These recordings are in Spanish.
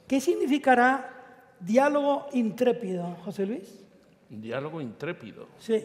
¿Qué significará diálogo intrépido, José Luis? Diálogo intrépido. Sí.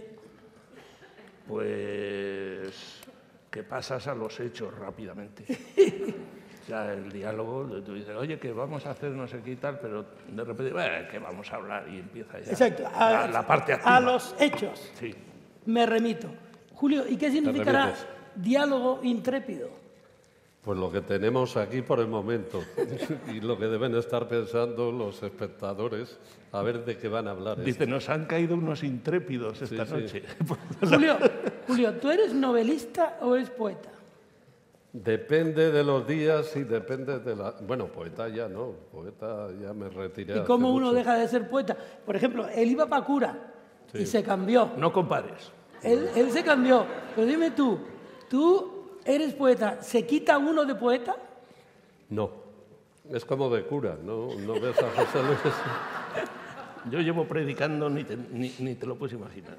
Pues que pasas a los hechos rápidamente. O sea, el diálogo, tú dices, oye, que vamos a hacer no sé qué y tal, pero de repente, que vamos a hablar y empieza ya. Exacto. La parte activa. A los hechos. Sí. Me remito. Julio, ¿y qué significará diálogo intrépido? Pues lo que tenemos aquí por el momento y lo que deben estar pensando los espectadores, a ver de qué van a hablar. Dice, nos han caído unos intrépidos esta noche. Julio, ¿tú eres novelista o eres poeta? Depende de los días y depende de la... Bueno, poeta ya no, poeta ya me retiré. ¿Y cómo uno deja de ser poeta? Por ejemplo, él iba para cura y se cambió. No compares. Él se cambió. Pero dime ¿tú eres poeta? ¿Se quita uno de poeta? No, es como de cura, ¿no ves a José Luis? Yo llevo predicando, ni te lo puedes imaginar.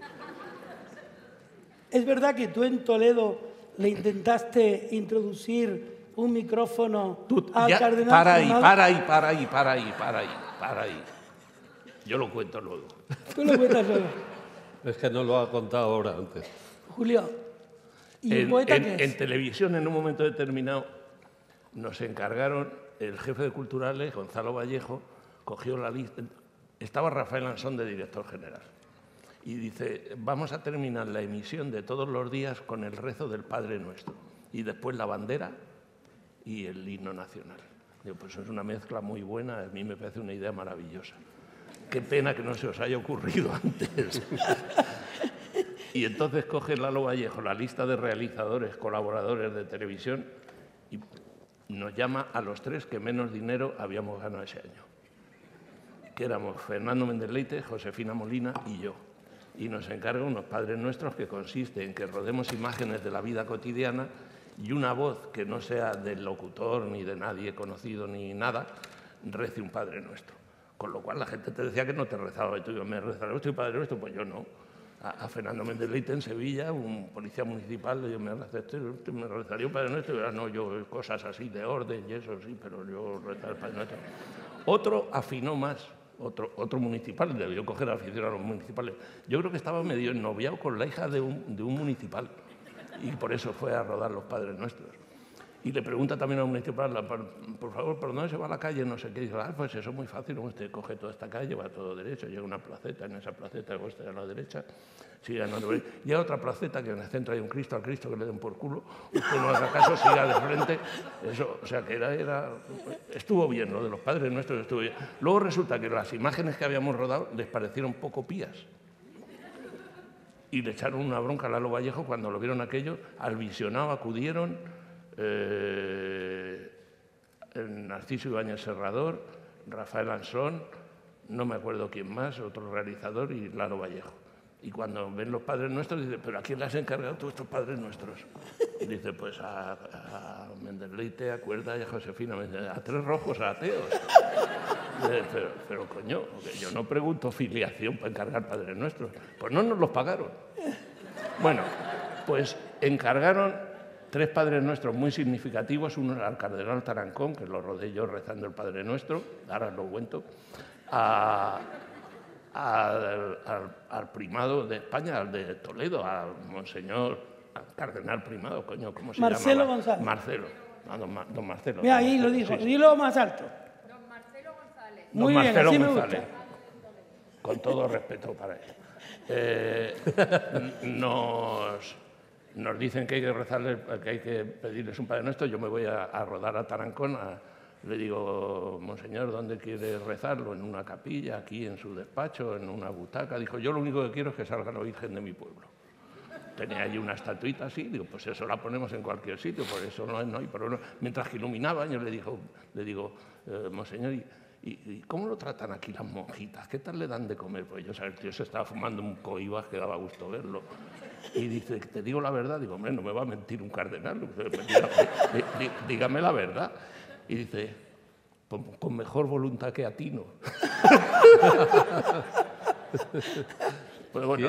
¿Es verdad que tú en Toledo le intentaste introducir un micrófono al cardenal? Para ahí. Yo lo cuento luego. Tú lo cuentas luego. Es que no lo ha contado ahora antes. Julio, ¿y el poeta qué es? En televisión, en un momento determinado, nos encargaron, el jefe de culturales, Gonzalo Vallejo, cogió la lista. Estaba Rafael Ansón de director general. Y dice, vamos a terminar la emisión de todos los días con el rezo del Padre Nuestro. Y después la bandera y el himno nacional. Digo, pues eso es una mezcla muy buena, a mí me parece una idea maravillosa. Qué pena que no se os haya ocurrido antes. Y entonces coge Lalo Vallejo la lista de realizadores, colaboradores de televisión y nos llama a los tres que menos dinero habíamos ganado ese año. Que éramos Fernando Méndez Leite, Josefina Molina y yo. Y nos encarga unos Padres Nuestros que consiste en que rodemos imágenes de la vida cotidiana y una voz que no sea del locutor ni de nadie conocido ni nada, rece un Padre Nuestro. Con lo cual la gente te decía que no te rezaba. Y tú dices, ¿me rezaré usted Padre Nuestro? Pues yo no. A Fernando Méndez Leite en Sevilla, un policía municipal, le digo, ¿me rezaría un Padre Nuestro? Y yo, no, yo cosas así de orden y eso sí, pero yo rezar el Padre Nuestro. Otro afinó más. Otro municipal, debió coger afición a los municipales. Yo creo que estaba medio ennoviado con la hija de un municipal y por eso fue a rodar Los Padres Nuestros. Y le pregunta también a un municipal, por favor, ¿por dónde se va la calle? No sé qué. Y dice, pues eso es muy fácil, usted coge toda esta calle, va todo derecho, llega una placeta, en esa placeta usted a la derecha, sigue andando. Llega otra placeta que en el centro hay un Cristo, al Cristo que le den por culo, usted no haga caso, siga de frente. Eso, o sea, que estuvo bien, lo de Los Padres Nuestros estuvo bien. Luego resulta que las imágenes que habíamos rodado les parecieron poco pías. Y le echaron una bronca a Lalo Vallejo cuando lo vieron aquello, al visionado acudieron Narciso Ibáñez Serrador, Rafael Ansón, no me acuerdo quién más, otro realizador, y Lalo Vallejo. Y cuando ven Los Padres Nuestros, dice, ¿pero a quién le has encargado tú estos Padres Nuestros? Y dice, pues a Méndez Leite, a Cuerda y a Josefina, a tres rojos, a ateos. Pero coño, yo no pregunto filiación para encargar Padres Nuestros. Pues no nos los pagaron. Bueno, pues encargaron tres Padres Nuestros muy significativos, uno al cardenal Tarancón, que lo rodé yo rezando el Padre Nuestro, ahora lo cuento, al primado de España, al de Toledo, al monseñor, al cardenal primado, coño, ¿cómo se llama? Marcelo González. Marcelo, don Marcelo. Mira, ahí lo dijo, sí. Dilo más alto. Don Marcelo González. Muy don bien, Marcelo así me González. gusta. Con todo respeto para él. Nos dicen que hay que rezarles, que hay que pedirles un Padre Nuestro. Yo me voy a rodar a Tarancón. Le digo, monseñor, ¿dónde quiere rezarlo? ¿En una capilla, aquí en su despacho, en una butaca? Dijo, yo lo único que quiero es que salga la Virgen de mi pueblo. Tenía allí una estatuita así, digo, pues eso la ponemos en cualquier sitio, por eso no hay problema. Mientras que iluminaban, yo le digo, monseñor, ¿y cómo lo tratan aquí las monjitas? ¿Qué tal le dan de comer? Pues yo, el tío se estaba fumando un coibas que daba gusto verlo. Y dice, ¿te digo la verdad? Digo, hombre, no me va a mentir un cardenal. Dígame la verdad. Y dice, con mejor voluntad que atino. Pues bueno,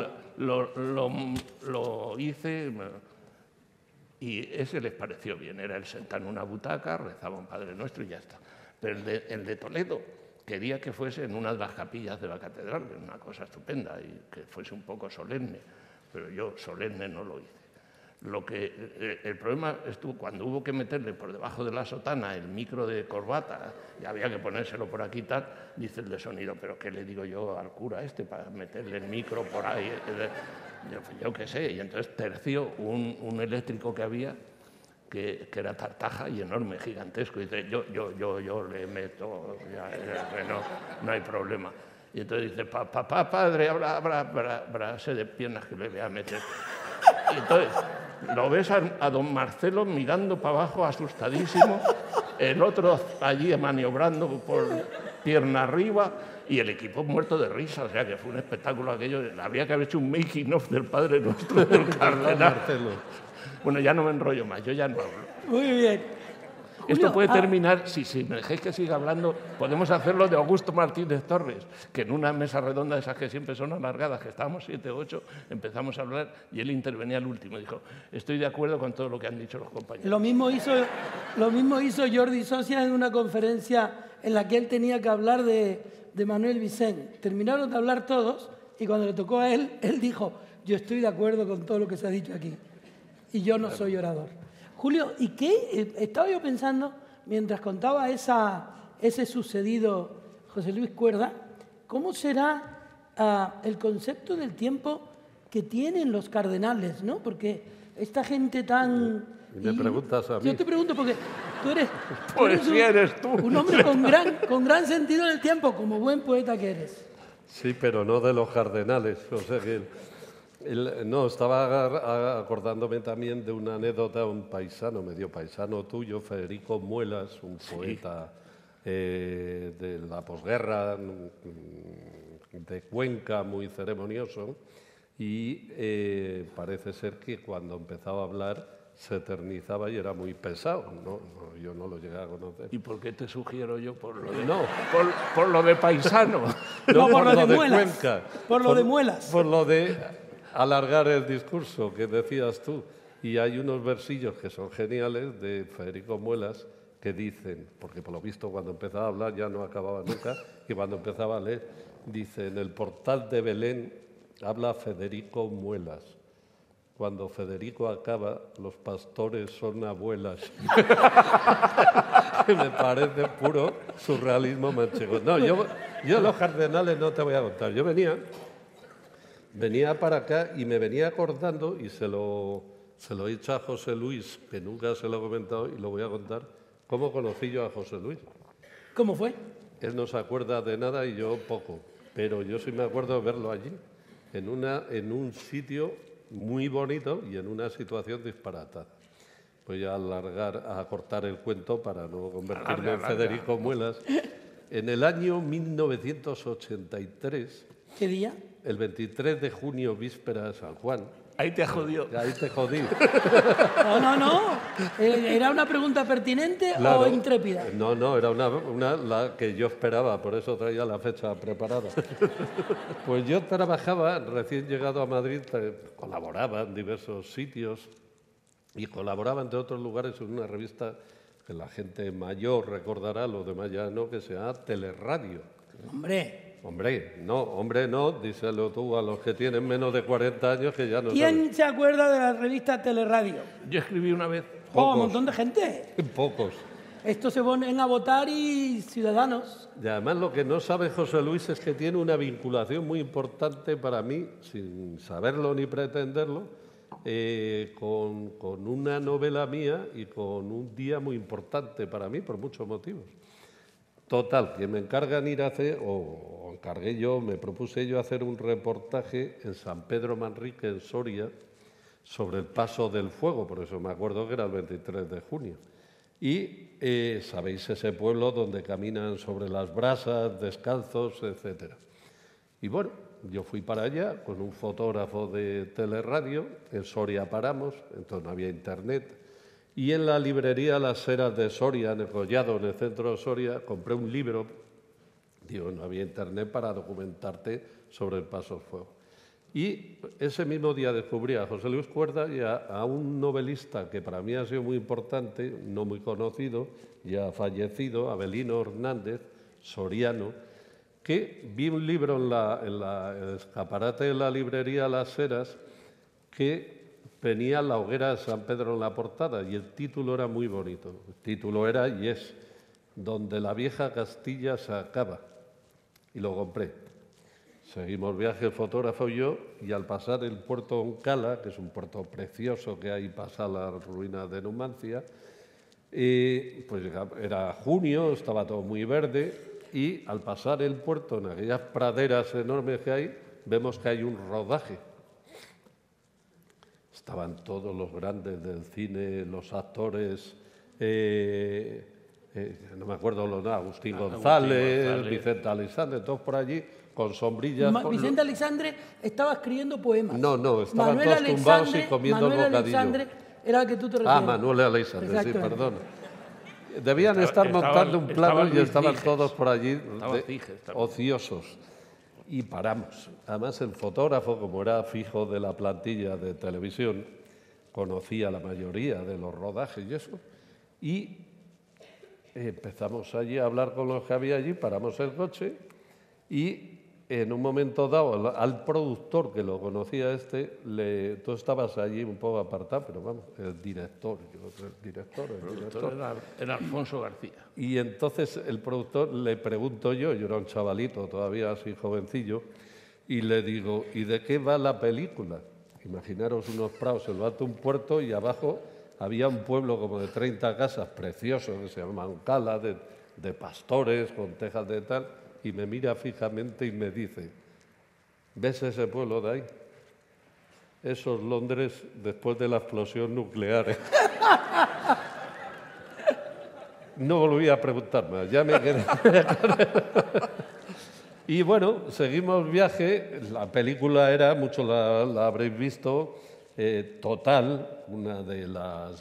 lo hice y ese les pareció bien. Era el sentar en una butaca, rezaba un Padre Nuestro y ya está. Pero el de Toledo quería que fuese en una de las capillas de la catedral, que es una cosa estupenda, y que fuese un poco solemne, pero yo solemne no lo hice. El problema estuvo cuando hubo que meterle por debajo de la sotana el micro de corbata, y había que ponérselo por aquí y tal, dice el de sonido, pero ¿qué le digo yo al cura para meterle el micro por ahí? Yo qué sé, y entonces terció un eléctrico que había, que era tartaja y enorme, gigantesco, y dice, yo le meto, no hay problema. Y entonces dice, padre, habrá sed de piernas que le voy a meter. Y entonces lo ves a don Marcelo mirando para abajo asustadísimo, el otro allí maniobrando por pierna arriba y el equipo muerto de risa, o sea que fue un espectáculo aquello. Habría que haber hecho un making of del Padre Nuestro del cardenal. Bueno, ya no me enrollo más, yo ya no hablo. Muy bien. Esto puede terminar, si me dejáis que siga hablando, podemos hacerlo de Augusto Martínez Torres, que en una mesa redonda de esas que siempre son alargadas, que estábamos 7 o 8, empezamos a hablar y él intervenía al último. Dijo, estoy de acuerdo con todo lo que han dicho los compañeros. Lo mismo hizo Jordi Socia en una conferencia en la que él tenía que hablar de Manuel Vicent. Terminaron de hablar todos y cuando le tocó a él, él dijo, yo estoy de acuerdo con todo lo que se ha dicho aquí y yo no soy orador. Julio, ¿y qué? Estaba yo pensando, mientras contaba ese sucedido José Luis Cuerda, ¿cómo será el concepto del tiempo que tienen los cardenales, ¿no? Porque esta gente tan... Me preguntas a mí. Yo te pregunto porque tú eres... Pues sí eres tú. Un hombre con gran sentido del tiempo, como buen poeta que eres. Sí, pero no de los cardenales. O sea que... No, estaba acordándome también de una anécdota, un paisano, medio paisano tuyo, Federico Muelas, un poeta de la posguerra, de Cuenca, muy ceremonioso, y parece ser que cuando empezaba a hablar se eternizaba y era muy pesado. Yo no lo llegué a conocer. ¿Y por qué te sugiero yo? Por lo de, no. por lo de paisano. No, por lo de Muelas. Cuenca. Por lo de Muelas. Por lo de alargar el discurso que decías tú. Y hay unos versillos que son geniales de Federico Muelas que dicen, porque por lo visto cuando empezaba a hablar ya no acababa nunca, y cuando empezaba a leer, dice, en el portal de Belén habla Federico Muelas. Cuando Federico acaba, los pastores son abuelas. Me parece puro surrealismo manchego. No, yo los cardenales no te voy a contar. Yo venía para acá y me venía acordando, y se lo he dicho a José Luis, que nunca se lo he comentado, y lo voy a contar, cómo conocí yo a José Luis. ¿Cómo fue? Él no se acuerda de nada y yo poco, pero yo sí me acuerdo de verlo allí, en un sitio muy bonito y en una situación disparatada. Voy a cortar el cuento para no convertirme en Federico Muelas. En el año 1983... ¿Qué día? El 23 de junio, víspera de San Juan. Ahí te jodió. Ahí te jodí. No. ¿Era una pregunta pertinente Claro. o intrépida? No, era la que yo esperaba, por eso traía la fecha preparada. Pues yo trabajaba, recién llegado a Madrid, colaboraba en diversos sitios y colaboraba, entre otros lugares, en una revista que la gente mayor recordará, lo de Mayano, que se llama Teleradio. Hombre, no, díselo tú a los que tienen menos de 40 años que ya no ¿Quién saben. se acuerda de la revista Teleradio? Yo escribí una vez. Un montón de gente. Pocos. Estos se ponen a votar y Ciudadanos. Y además lo que no sabe José Luis es que tiene una vinculación muy importante para mí, sin saberlo ni pretenderlo, con una novela mía y con un día muy importante para mí por muchos motivos. Total, que me encargan ir a hacer, o encargué yo, me propuse yo hacer un reportaje en San Pedro Manrique, en Soria, sobre el paso del fuego, por eso me acuerdo que era el 23 de junio. Y sabéis ese pueblo donde caminan sobre las brasas, descalzos, etc. Y bueno, yo fui para allá con un fotógrafo de Teleradio, en Soria paramos, entonces no había internet. Y en la librería Las Heras de Soria, en el Collado, en el centro de Soria, compré un libro. Digo, no había internet para documentarte sobre el paso del fuego. Y ese mismo día descubrí a José Luis Cuerda y a un novelista que para mí ha sido muy importante, no muy conocido, ya fallecido, Avelino Hernández, soriano, que vi un libro en el escaparate de la librería Las Heras que venía La hoguera de San Pedro en la portada y el título era muy bonito. El título era y es Donde la vieja Castilla se acaba. Y lo compré. Seguimos viaje el fotógrafo y yo, y al pasar el puerto Oncala, que es un puerto precioso que ahí pasa la ruina de Numancia, pues era junio, estaba todo muy verde, y al pasar el puerto en aquellas praderas enormes que hay, vemos que hay un rodaje. Estaban todos los grandes del cine, los actores, no me acuerdo los nombres, Agustín González, Vicente Aleixandre, todos por allí, con sombrillas. Vicente Aleixandre estaba escribiendo poemas. No, estaban todos tumbados y comiendo el bocadillo. Aleixandre era al que tú te refieres. Manuel Aleixandre, sí, perdón. Debían estar montando un plano y estaban todos por allí ociosos. Y paramos. Además, el fotógrafo, como era fijo de la plantilla de televisión, conocía la mayoría de los rodajes y eso. Y empezamos allí a hablar con los que había allí, paramos el coche y en un momento dado al productor que lo conocía tú estabas allí un poco apartado, pero vamos, el director. Era Alfonso García. Y entonces el productor le pregunto yo era un chavalito todavía así jovencillo, y le digo, ¿y de qué va la película? Imaginaros unos prados, en lo alto un puerto y abajo había un pueblo como de 30 casas preciosos que se llama Oncala, de pastores con tejas de tal. Y me mira fijamente y me dice, ¿ves ese pueblo de ahí? Eso es Londres después de la explosión nuclear. No volví a preguntar más, ya me quedé. Y bueno, seguimos viaje. La película era, muchos la habréis visto, Total, una de las...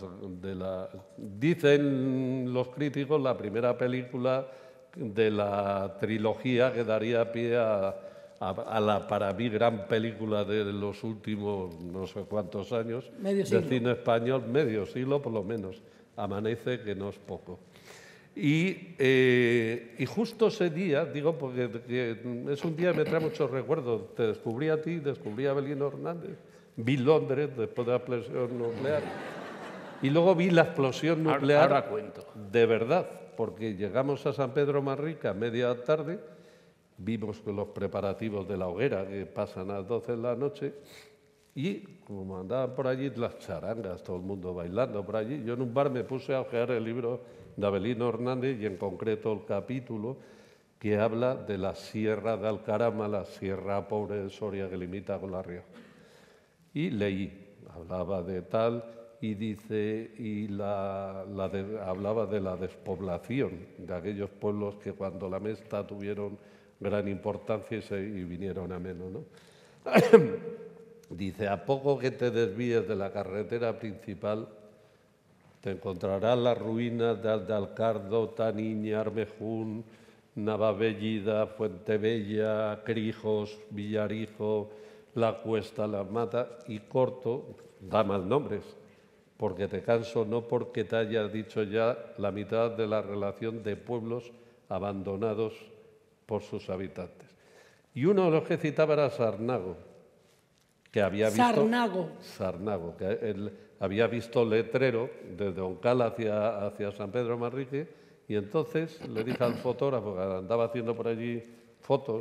Dicen los críticos, la primera película de la trilogía que daría pie a la, para mí, gran película de los últimos no sé cuántos años de cine español, medio siglo por lo menos, Amanece, que no es poco. Y justo ese día, digo, porque es un día que me trae muchos recuerdos, te descubrí a ti, descubrí a Avelino Hernández, vi Londres después de la explosión nuclear y luego vi la explosión nuclear ahora cuento. De verdad. Porque llegamos a San Pedro Manrique a media tarde, vimos que los preparativos de la hoguera que pasan a las 12 de la noche y como andaban por allí las charangas, todo el mundo bailando por allí, yo en un bar me puse a ojear el libro de Avelino Hernández y en concreto el capítulo que habla de la Sierra de Alcarama, la Sierra Pobre de Soria que limita con La Rioja. Y leí, hablaba de tal... y dice hablaba de la despoblación de aquellos pueblos que cuando la mesta tuvieron gran importancia y vinieron a menos, ¿no? Dice, a poco que te desvíes de la carretera principal, te encontrarás las ruinas de Aldalcardo, Taniña, Armejún, Navabellida, Fuentebella, Crijos, Villarijo, La Cuesta, La Mata, y corto, da más nombres, porque te canso, no porque te haya dicho ya la mitad de la relación de pueblos abandonados por sus habitantes. Y uno de los que citaba era Sarnago, que había visto... Sarnago, que él había visto letrero desde Oncala hacia San Pedro Manrique, y entonces le dije al fotógrafo que andaba haciendo por allí fotos,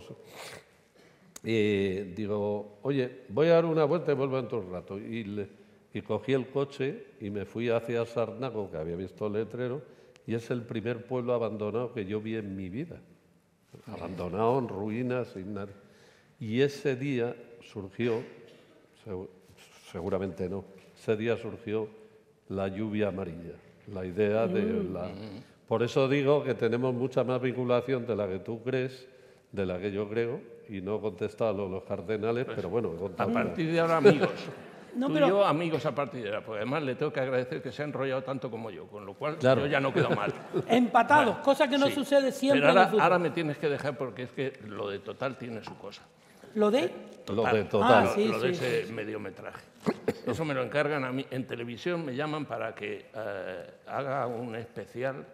y digo, oye, voy a dar una vuelta y vuelvo dentro de un rato. Y cogí el coche y me fui hacia Sarnago, que había visto el letrero, y es el primer pueblo abandonado que yo vi en mi vida. Abandonado, en ruinas, sin nada. Y ese día surgió, seguramente no, ese día surgió la lluvia amarilla, la idea de la... Por eso digo que tenemos mucha más vinculación de la que tú crees, de la que yo creo, y no he contestado a los cardenales, pues, pero bueno, he contado. A partir de ahora, amigos. No, tú y yo, amigos a partir de ahora, porque además le tengo que agradecer que se ha enrollado tanto como yo, con lo cual claro, yo ya no quedo mal. Empatados, bueno, cosa que no sucede siempre. Pero ahora me tienes que dejar porque es que lo de Total tiene su cosa. ¿Lo de? Lo de Total. Ah, sí, lo de sí, ese mediometraje. Eso me lo encargan a mí. En televisión me llaman para que haga un especial.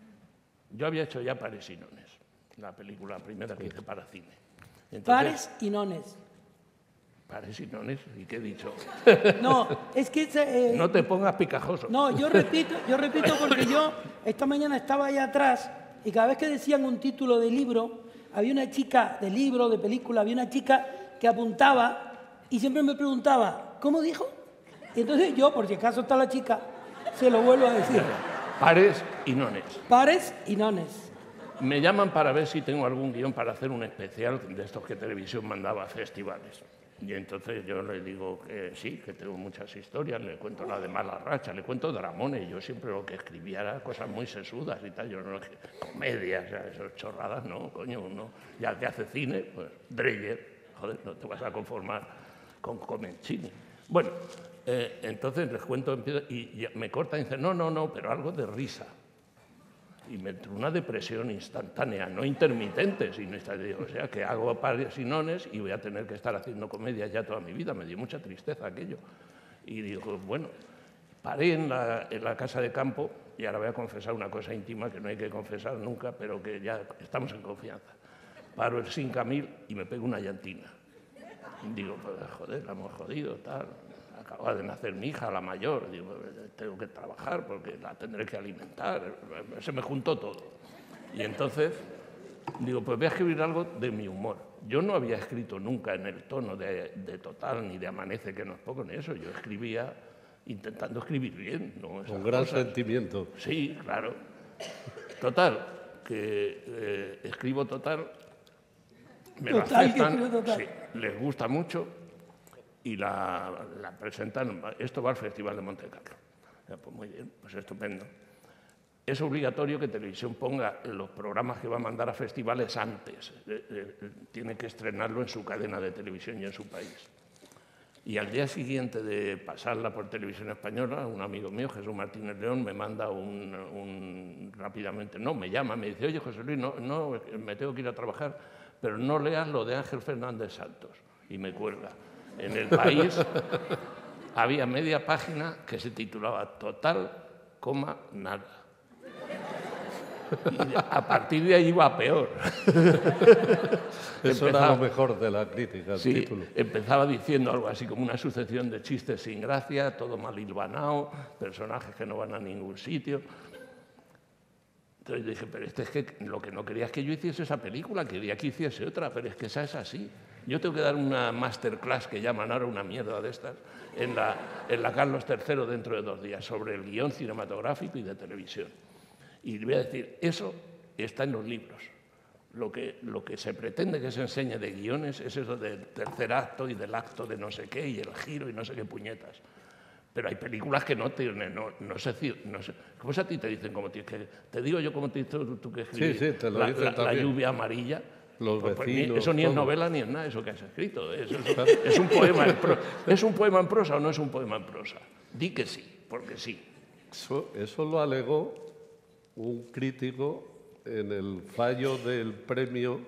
Yo había hecho ya Pares y Nones, la película primera que hice para cine. Entonces, Pares y nones. Pares y Nones, ¿y qué he dicho? No, es que... No te pongas picajoso. No, yo repito porque yo esta mañana estaba ahí atrás y cada vez que decían un título de libro, había una chica de libro, de película, había una chica que apuntaba y siempre me preguntaba, ¿cómo dijo? Y entonces yo, por si acaso está la chica, se lo vuelvo a decir. Pares y Nones. Pares y nones. Me llaman para ver si tengo algún guión para hacer un especial de estos que televisión mandaba a festivales. Y entonces yo le digo que sí, que tengo muchas historias, le cuento la de Mala Racha, le cuento dramones. Yo siempre lo que escribía era cosas muy sesudas y tal, yo no comedias, o sea, esas chorradas, no, coño, uno ya que hace cine, pues Dreyer, joder, no te vas a conformar con Comencini. Bueno, entonces les cuento y me corta y dice, no, pero algo de risa. Y me entró una depresión instantánea, no intermitente, sino instantánea. O sea, que hago Pares y Nones y voy a tener que estar haciendo comedia ya toda mi vida. Me dio mucha tristeza aquello. Y digo, bueno, paré en la casa de campo y ahora voy a confesar una cosa íntima que no hay que confesar nunca, pero que ya estamos en confianza. Paro el 5000 y me pego una llantina. Y digo, pues, joder, la hemos jodido, tal. Acaba de nacer mi hija, la mayor, digo, tengo que trabajar porque la tendré que alimentar, se me juntó todo. Y entonces digo, pues voy a escribir algo de mi humor. Yo no había escrito nunca en el tono de Total, ni de Amanece, que no es poco, ni eso. Yo escribía intentando escribir bien, ¿no? Con gran sentimiento. Sí, claro. Total, que escribo Total, me lo aceptan, sí, les gusta mucho. Y la presentan, esto va al Festival de Monte Carlo. Pues muy bien, pues estupendo. Es obligatorio que Televisión ponga los programas que va a mandar a festivales antes. Tiene que estrenarlo en su cadena de televisión y en su país. Y al día siguiente de pasarla por Televisión Española, un amigo mío, Jesús Martínez León, me manda rápidamente, no, me llama, me dice, oye, José Luis, no, me tengo que ir a trabajar, pero no leas lo de Ángel Fernández Santos. Y me cuelga. En El País había media página que se titulaba Total, nada. Y a partir de ahí iba peor. Eso era lo mejor de la crítica, el título. Empezaba diciendo algo así como una sucesión de chistes sin gracia, todo mal hilvanado, personajes que no van a ningún sitio. Entonces dije, pero es que lo que no quería es que yo hiciese esa película, quería que hiciese otra, pero es que esa es así. Yo tengo que dar una masterclass que llaman ahora una mierda de estas en la Carlos III dentro de 2 días sobre el guión cinematográfico y de televisión. Y le voy a decir, eso está en los libros. Lo que se pretende que se enseñe de guiones es eso del tercer acto y del acto de no sé qué y el giro y no sé qué puñetas. Pero hay películas que no sé. ¿Cómo es a ti te dicen cómo tienes que...? Te digo yo cómo tienes tú que escribir. Sí, te lo dicen también. La lluvia amarilla. Los vecinos, eso ni es novela ni es nada, eso que has escrito. Es un poema ¿Es un poema en prosa o no es un poema en prosa? Di que sí, porque sí. Eso lo alegó un crítico en el fallo del premio,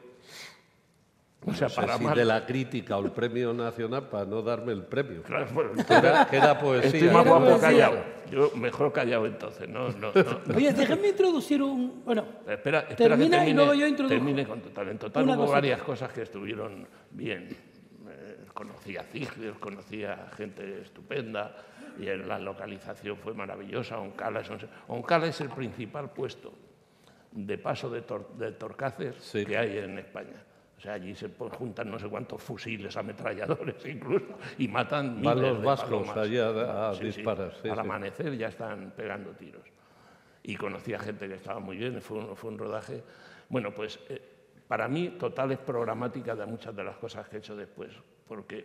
O sea, no sé para si mal. de la crítica o el premio nacional, para no darme el premio. Claro, bueno, Que era poesía. estoy más Era guapo poesía. callado. Yo mejor callado entonces. No. Oye, déjenme introducir un... Bueno, Espera termina que termine, y luego yo introduzco. termine con Total. En Total Una hubo cosita. varias cosas que estuvieron bien. Conocí a Ziegler, conocí a gente estupenda y la localización fue maravillosa. Oncala es el principal puesto de paso de Torcaces Sí. que hay en España. O sea, allí se juntan no sé cuántos fusiles, ametralladores incluso, y matan Van miles los de vascos palomas. allá a disparar. Sí, Al sí. amanecer ya están pegando tiros. Y conocí a gente que estaba muy bien, fue un rodaje. Bueno, pues para mí Total es programática de muchas de las cosas que he hecho después, porque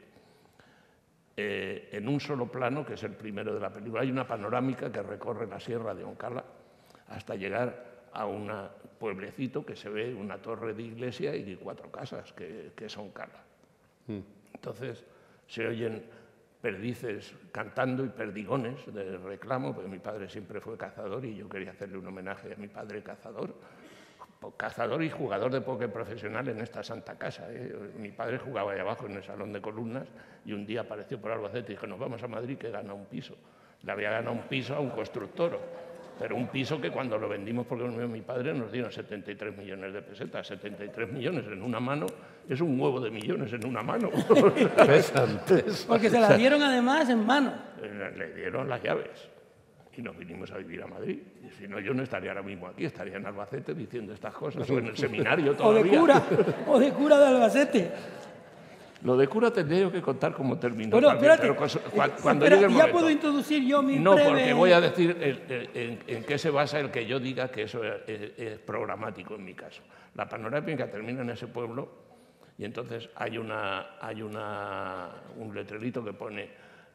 en un solo plano, que es el primero de la película, hay una panorámica que recorre la sierra de Oncala hasta llegar a un pueblecito que se ve una torre de iglesia y 4 casas, que es Oncala. Entonces se oyen perdices cantando y perdigones de reclamo, porque mi padre siempre fue cazador y yo quería hacerle un homenaje a mi padre cazador, cazador y jugador de póker profesional en esta santa casa. Mi padre jugaba ahí abajo en el salón de columnas y un día apareció por Albacete y dijo, nos vamos a Madrid que gana un piso. Le había ganado un piso a un constructor, pero un piso que cuando lo vendimos porque mi padre nos dieron 73 millones de pesetas. 73 millones en una mano es un huevo de millones en una mano. Porque se la dieron además en mano. Le dieron las llaves. Y nos vinimos a vivir a Madrid. Y si no, yo no estaría ahora mismo aquí, estaría en Albacete diciendo estas cosas, o en el seminario todavía. O de cura de Albacete. Lo de cura tendría yo que contar cómo terminó. Bueno, también, espérate, pero cuando espera, llegue el ya momento. puedo introducir yo mi No, breve... porque voy a decir en qué se basa el que yo diga que eso es programático en mi caso. La panorámica termina en ese pueblo y entonces hay un letrerito que pone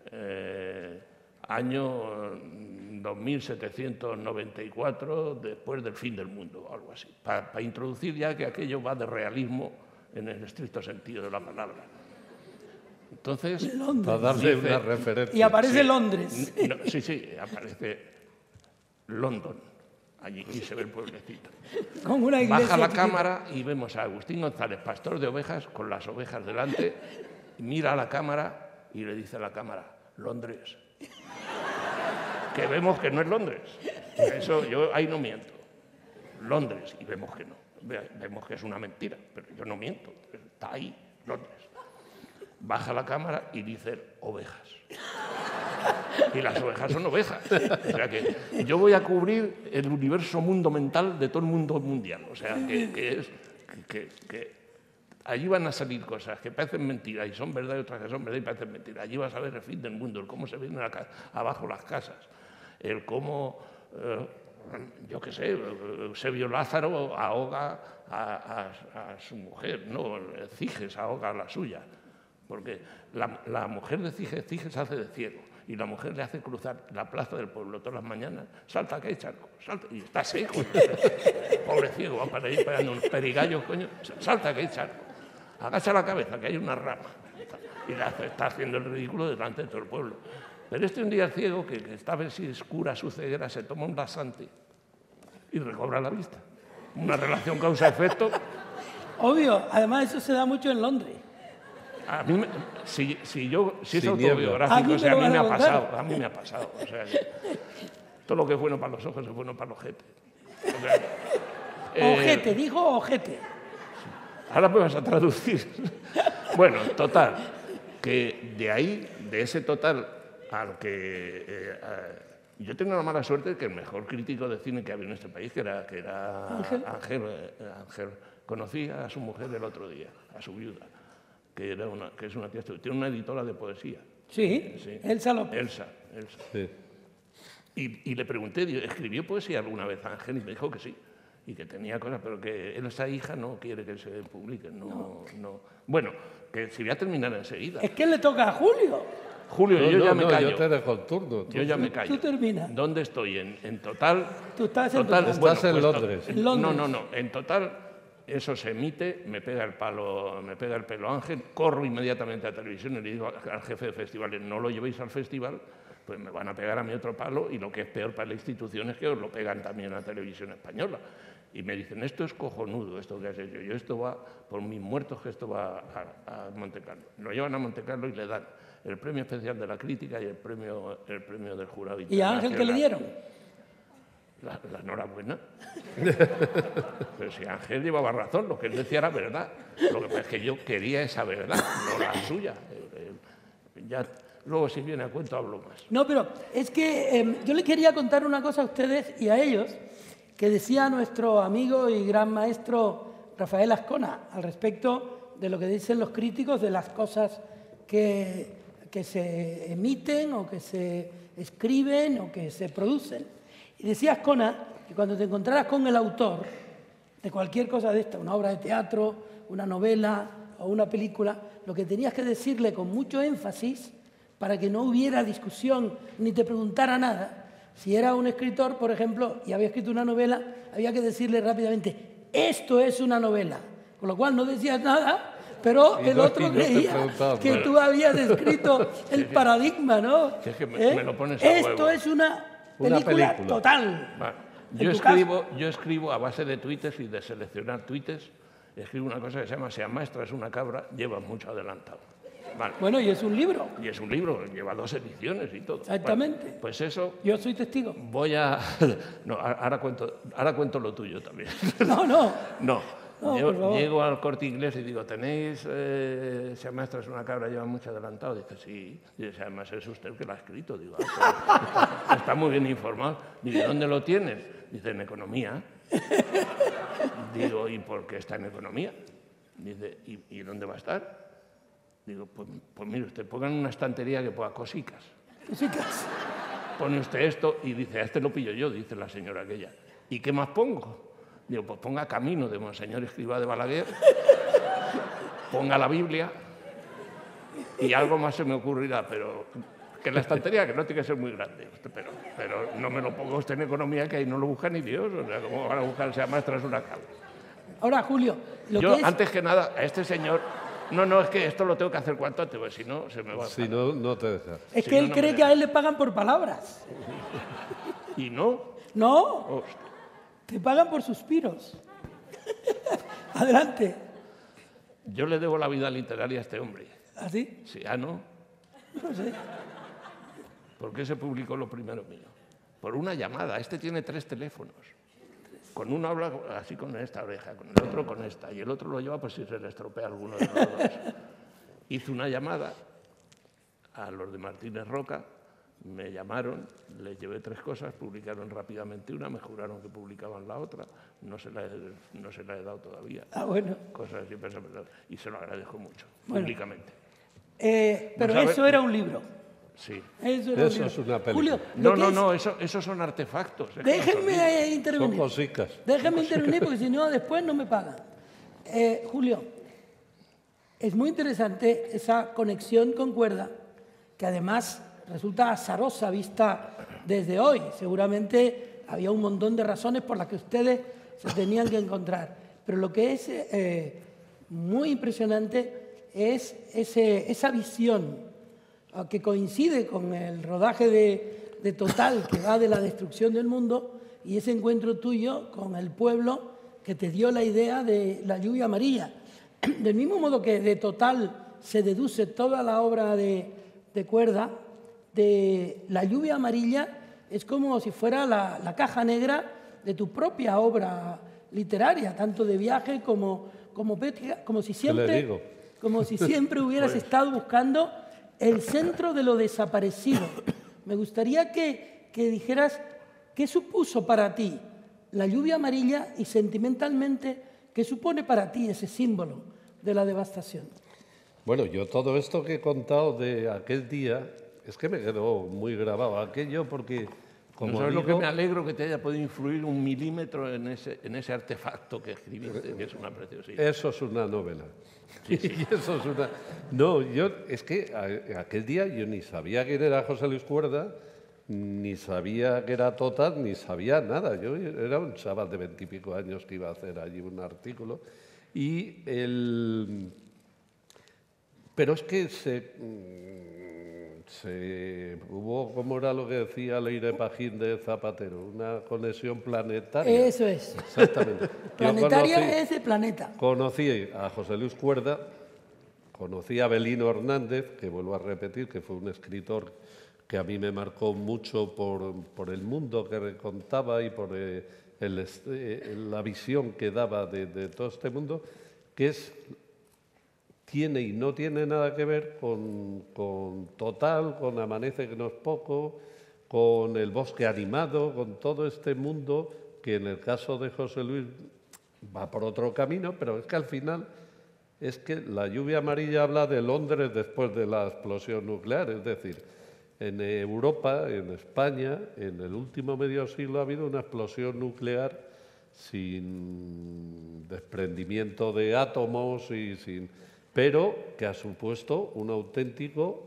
año 2794 después del fin del mundo, o algo así, para introducir ya que aquello va de realismo en el estricto sentido de la palabra. Entonces, para darle una referencia. Y aparece Londres. Sí, aparece London, allí, y se ve el pueblecito. Con una iglesia Baja la chiquita. cámara y vemos a Agustín González, pastor de ovejas, con las ovejas delante, mira a la cámara y le dice a la cámara, Londres. Que vemos que no es Londres. Eso yo ahí no miento. Londres, y vemos que no. Vemos que es una mentira, pero yo no miento. Está ahí, Londres. Baja la cámara y dice ovejas. Y las ovejas son ovejas. O sea que yo voy a cubrir el universo mundo mental de todo el mundo mundial. O sea que allí van a salir cosas que parecen mentiras y son verdad y otras que son verdad y parecen mentiras. Allí vas a ver el fin del mundo, el cómo se vienen abajo las casas, el cómo, yo qué sé, Eusebio Lázaro ahoga a su mujer, no, Ciges ahoga a la suya. Porque la mujer de Ciges hace de ciego y la mujer le hace cruzar la plaza del pueblo todas las mañanas. Salta que hay charco, salta, y está seco. Pobre ciego, va para ir pegando unos perigallos, coño. Salta que hay charco, agacha la cabeza que hay una rama. Y está haciendo el ridículo delante de todo el pueblo. Pero un día el ciego, que está a ver si es cura su ceguera, se toma un laxante y recobra la vista. Una relación causa-efecto. Obvio, además eso se da mucho en Londres. A mí, si es Sin autobiográfico, o sea, a mí me ha contar. pasado, a mí me ha pasado. O sea, todo lo que es bueno para los ojos es bueno para los ojetes. O sea, Ojete, dijo ojete. ahora me vas a traducir. Bueno, total, que de ahí, de ese total al que... yo tengo la mala suerte de que el mejor crítico de cine que había en este país, que era Ángel. Conocí a su mujer el otro día, a su viuda, que es una tía, tiene una editora de poesía. Sí, Sí. Elsa López. Elsa. Sí. Y le pregunté, ¿escribió poesía alguna vez Ángel? Y me dijo que sí, y que tenía cosas, pero que esa hija no quiere que se publique. No. Bueno, que si voy a terminar enseguida. Es que le toca a Julio. Julio, yo ya me callo. Yo te dejo el turno. Yo ya me callo. Tú terminas. ¿Dónde estoy? En total... Tú estás en total, total. Estás en Londres. En Londres. No. En total, eso se emite, me pega el pelo Ángel, corro inmediatamente a televisión y le digo al jefe de festivales, no lo llevéis al festival, pues me van a pegar a mí otro palo y lo que es peor para la institución es que os lo pegan también a Televisión Española. Y me dicen, esto es cojonudo, esto que has hecho. Yo, esto va, por mis muertos, que esto va a Montecarlo. Lo llevan a Montecarlo y le dan el premio especial de la crítica y el premio del jurado. ¿Y a Ángel qué le dieron? La enhorabuena. Pero si Ángel llevaba razón, lo que él decía era verdad. Lo que pasa es que yo quería esa verdad, no la suya. Ya, luego, si viene a cuento, hablo más. No, pero es que yo le quería contar una cosa a ustedes y a ellos, que decía nuestro amigo y gran maestro Rafael Azcona al respecto de lo que dicen los críticos de las cosas que se emiten o que se escriben o que se producen. Y decía Azcona que cuando te encontraras con el autor de cualquier cosa de esta, una obra de teatro, una novela o una película, lo que tenías que decirle con mucho énfasis para que no hubiera discusión ni te preguntara nada. Si era un escritor, por ejemplo, y había escrito una novela, había que decirle rápidamente, esto es una novela. Con lo cual no decías nada, pero el otro creía que tú habías escrito el paradigma, ¿no? Si es que me lo pones a Esto huevo. es una película total. Bueno, Yo tu caso. escribo a base de tweets y de seleccionar tweets. Escribo una cosa que se llama "Si amaestras una cabra, llevas mucho adelantado". Vale. Bueno, y es un libro. Y es un libro, lleva 2 ediciones y todo. Exactamente. Bueno, pues eso Yo soy testigo. voy a... No, ahora cuento lo tuyo también. No, no. No. No, por favor. Llego al Corte Inglés y digo, ¿tenéis Si amaestras una cabra, lleva mucho adelantado? Dice, sí. Dice, además es usted el que lo ha escrito. Digo, está muy bien informado. Digo, ¿dónde lo tienes? Dice, en economía. Digo, ¿y por qué está en economía? Dice, ¿y dónde va a estar? Digo, pues mire usted, ponga en una estantería que ponga cosicas. Cosicas. Pone usted esto y dice, a este lo pillo yo, dice la señora aquella. ¿Y qué más pongo? Digo, pues ponga Camino de Monseñor Escrivá de Balaguer, ponga la Biblia y algo más se me ocurrirá, pero que la estantería, que no tiene que ser muy grande, pero no me lo ponga usted en economía, que ahí no lo busca ni Dios, o sea, ¿cómo van a buscar Si amaestras una cabra? Ahora, Julio, Yo, antes que nada, a este señor... No, es que esto lo tengo que hacer cuanto antes, pues si no, se me va a... Si no, no te dejas. es si que no, él no cree me que a él le pagan por palabras. Y no... No, Hostia. te pagan por suspiros. Adelante. Yo le debo la vida literaria a este hombre. ¿Así? Sí, ¿no? No sé. ¿Por qué se publicó lo primero mío? Por una llamada. Este tiene 3 teléfonos. Con uno habla así con esta oreja, con el otro con esta, y el otro lo lleva por si se le estropea alguno de los dos. Hice una llamada a los de Martínez Roca, me llamaron, les llevé 3 cosas, publicaron rápidamente una, me juraron que publicaban la otra, no se la he dado todavía. Ah, bueno. Cosas así, y se lo agradezco mucho, Bueno. públicamente. Pero Vamos a eso ver. era un libro. Sí. Eso era un Eso libro. es una película. Julio, lo que es- Esos son artefactos. es que no son libros. Déjenme Son intervenir. cosicas. Déjenme intervenir porque si no, después no me pagan. Julio, es muy interesante esa conexión con cuerda, que además resulta azarosa vista desde hoy. Seguramente había un montón de razones por las que ustedes se tenían que encontrar. Pero lo que es muy impresionante es esa visión que coincide con el rodaje de Total, que va de la destrucción del mundo, y ese encuentro tuyo con el pueblo que te dio la idea de la lluvia amarilla. Del mismo modo que de Total se deduce toda la obra de Cuerda, de la lluvia amarilla es como si fuera la caja negra de tu propia obra literaria, tanto de viaje como poética, como si siempre hubieras estado buscando el centro de lo desaparecido. Me gustaría que dijeras qué supuso para ti la lluvia amarilla y sentimentalmente qué supone para ti ese símbolo de la devastación. Bueno, yo todo esto que he contado de aquel día es que me quedó muy grabado aquello porque, como ¿No sabes lo que digo, me alegro que te haya podido influir 1 milímetro en ese artefacto que escribiste, que es una preciosidad? eso es una novela. Y eso es una... No, es que aquel día yo ni sabía quién era José Luis Cuerda, ni sabía que era Total, ni sabía nada. Yo era un chaval de 20 y pico años que iba a hacer allí un artículo. Pero es que hubo, como era lo que decía Leire Pajín de Zapatero, una conexión planetaria. Eso es. Exactamente. Planetaria es de planeta. Conocí a José Luis Cuerda, conocí a Abelino Hernández, que vuelvo a repetir, que fue un escritor que a mí me marcó mucho por el mundo que contaba y por la visión que daba de todo este mundo, que tiene y no tiene nada que ver con Total, con Amanece que no es poco, con El bosque animado, con todo este mundo que en el caso de José Luis va por otro camino, pero es que al final es que la lluvia amarilla habla de Londres después de la explosión nuclear, es decir, en Europa, en España, en el último medio siglo ha habido una explosión nuclear sin desprendimiento de átomos pero que ha supuesto un auténtico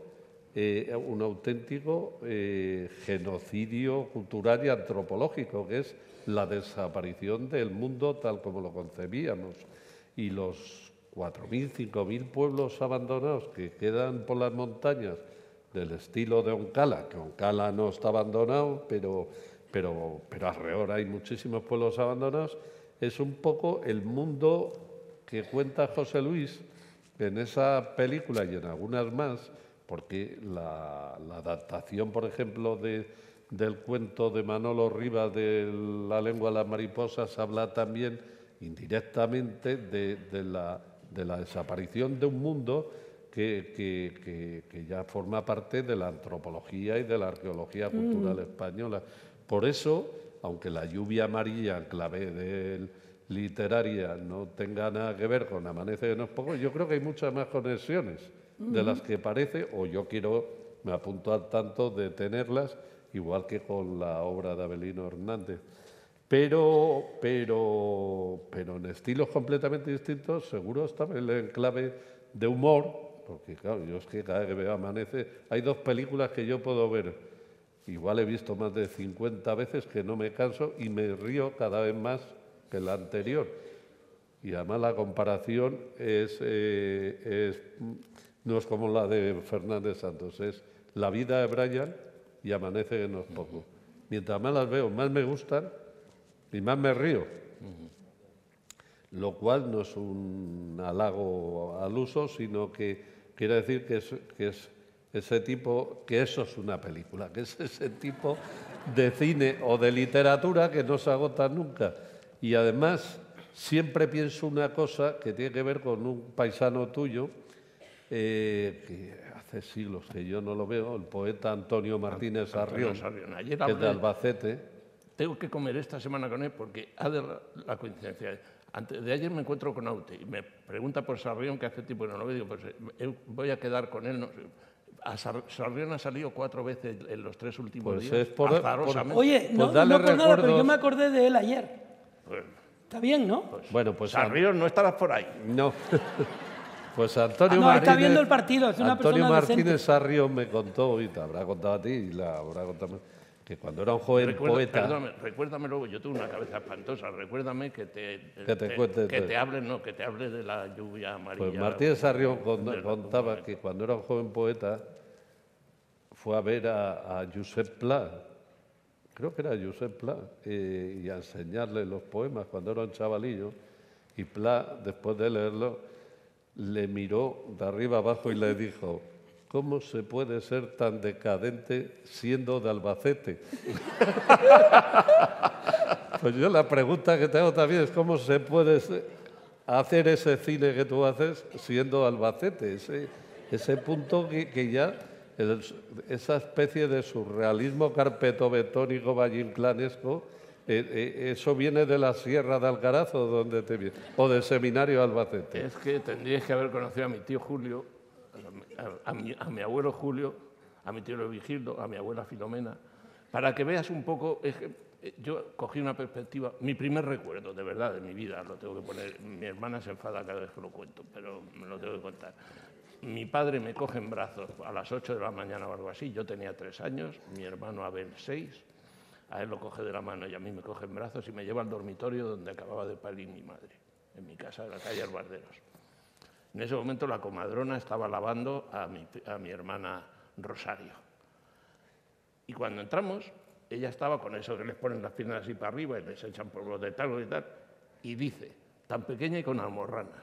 genocidio cultural y antropológico, que es la desaparición del mundo tal como lo concebíamos. Y los 4.000, 5.000 pueblos abandonados que quedan por las montañas del estilo de Oncala, que Oncala no está abandonado, pero pero alrededor hay muchísimos pueblos abandonados. Es un poco el mundo que cuenta José Luis en esa película y en algunas más, porque la adaptación, por ejemplo, del cuento de Manolo Rivas de La lengua de las mariposas habla también indirectamente de la desaparición de un mundo que ya forma parte de la antropología y de la arqueología cultural española. Por eso, aunque La lluvia amarilla en clave literaria no tenga nada que ver con Amanece que no es poco, yo creo que hay muchas más conexiones de las que parece, o yo me apunto al tanto de tenerlas, igual que con la obra de Avelino Hernández. Pero en estilos completamente distintos, seguro está el enclave de humor, porque claro, yo es que cada vez que veo Amanece, hay 2 películas que yo puedo ver, igual he visto más de 50 veces, que no me canso y me río cada vez más que la anterior. Y además la comparación no es como la de Fernández Santos, es La vida de Brian y Amanece que no es poco. Mientras más las veo, más me gustan y más me río. Lo cual no es un halago al uso, sino que quiere decir que es ese tipo, que eso es una película, que es ese tipo de cine o de literatura que no se agota nunca. Y además siempre pienso una cosa que tiene que ver con un paisano tuyo, que hace siglos que yo no lo veo, el poeta Antonio Martínez Arrión, que es de Albacete. Tengo que comer esta semana con él porque ha de la coincidencia. Antes de ayer me encuentro con Aute y me pregunta por Sarrión, que hace tiempo que no lo veo, digo, pues voy a quedar con él. No sé. Sarrión ha salido 4 veces en los 3 últimos días. Es azarosamente. Oye, no por nada, pero yo me acordé de él ayer. Pues, Está bien, ¿no? Pues Sarrión, no estarás por ahí. No. Pues Antonio no, Martínez, está viendo el partido, es una Antonio persona Martínez decente. Sarrión me contó, y te habrá contado a ti, y la habrá contado, que cuando era un joven poeta... Recuérdame luego, yo tuve una cabeza espantosa, recuérdame que cuente que te hable de la lluvia amarilla. Pues Martínez Sarrión contaba que cuando era un joven poeta fue a ver a Josep Pla, creo que era Josep Pla, y a enseñarle los poemas cuando era un chavalillo, y Pla, después de leerlo, le miró de arriba abajo y le dijo: ¿cómo se puede ser tan decadente siendo de Albacete? Pues yo la pregunta que tengo también es ¿cómo se puede hacer ese cine que tú haces siendo de Albacete? Ese punto que ya, esa especie de surrealismo carpetobetónico vallinclanesco, eso viene de la Sierra de Alcaraz o donde te viene, o del Seminario de Albacete. Es que tendríais que haber conocido a mi tío Julio, a mi abuelo Julio, a mi tío Vigildo, a mi abuela Filomena, para que veas un poco. Yo cogí una perspectiva, mi primer recuerdo, de verdad, de mi vida, lo tengo que poner. Mi hermana se enfada cada vez que lo cuento, pero me lo tengo que contar. Mi padre me coge en brazos a las 8 de la mañana o algo así, yo tenía 3 años, mi hermano Abel 6, a él lo coge de la mano y a mí me coge en brazos y me lleva al dormitorio donde acababa de parir mi madre, en mi casa de la calle Albarderos. En ese momento la comadrona estaba lavando a mi hermana Rosario. Y cuando entramos, ella estaba con eso que les ponen las piernas así para arriba y les echan polvos de talco y tal, y dice, tan pequeña y con almorranas.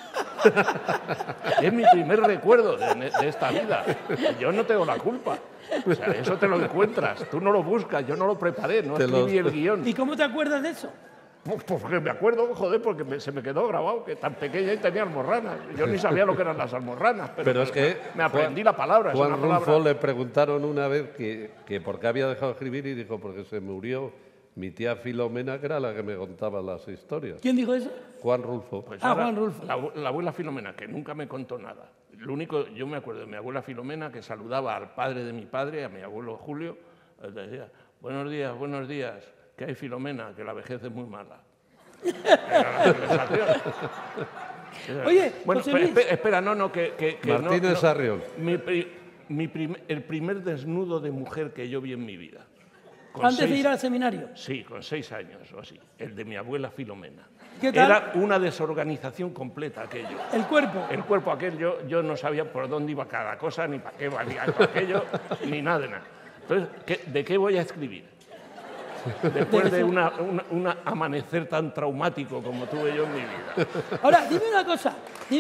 Es mi primer recuerdo de esta vida. Yo no tengo la culpa. O sea, eso te lo encuentras, tú no lo buscas, yo no lo preparé, no escribí el guión. ¿Y cómo te acuerdas de eso? Pues porque me acuerdo, joder, porque se me quedó grabado que tan pequeña y tenía almorranas. Yo ni sabía lo que eran las almorranas, pero es que me aprendí la palabra. Juan Rulfo le preguntaron una vez que por qué había dejado de escribir y dijo, porque se murió mi tía Filomena, que era la que me contaba las historias. ¿Quién dijo eso? Juan Rulfo. Pues Juan Rulfo. La abuela Filomena, que nunca me contó nada. Lo único, yo me acuerdo de mi abuela Filomena, que saludaba al padre de mi padre, a mi abuelo Julio, le decía, buenos días, que hay Filomena, que la vejez es muy mala. Era la conversación. Oye, bueno, José Luis. espera, que Martínez Sarrión. El primer desnudo de mujer que yo vi en mi vida. Antes de ir al seminario. Sí, con 6 años o así. El de mi abuela Filomena. ¿Qué tal? Era una desorganización completa aquello. El cuerpo. El cuerpo aquel, yo no sabía por dónde iba cada cosa, ni para qué valía todo aquello, ni nada de nada. Entonces, ¿de qué voy a escribir? después de un amanecer tan traumático como tuve yo en mi vida. Ahora, dime una cosa.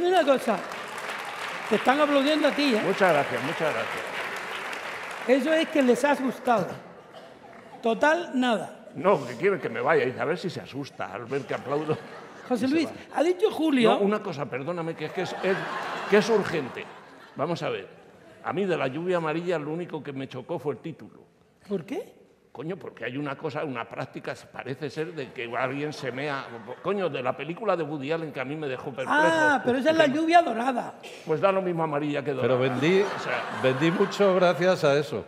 Te están aplaudiendo a ti, ¿eh? Muchas gracias, muchas gracias. Eso es que les has gustado. Total, nada. No, que quieren que me vaya y a ver si se asusta al ver que aplaudo. José Luis, ha dicho Julio... No, una cosa, perdóname, que es urgente. Vamos a ver. A mí de La lluvia amarilla lo único que me chocó fue el título. ¿Por qué? Coño, porque hay una cosa, una práctica, parece ser de que alguien se mea... Coño, de la película de Woody Allen que a mí me dejó perplejo. Ah, pero esa es la lluvia dorada. Pues da lo mismo amarilla que dorada. Pero vendí mucho gracias a eso.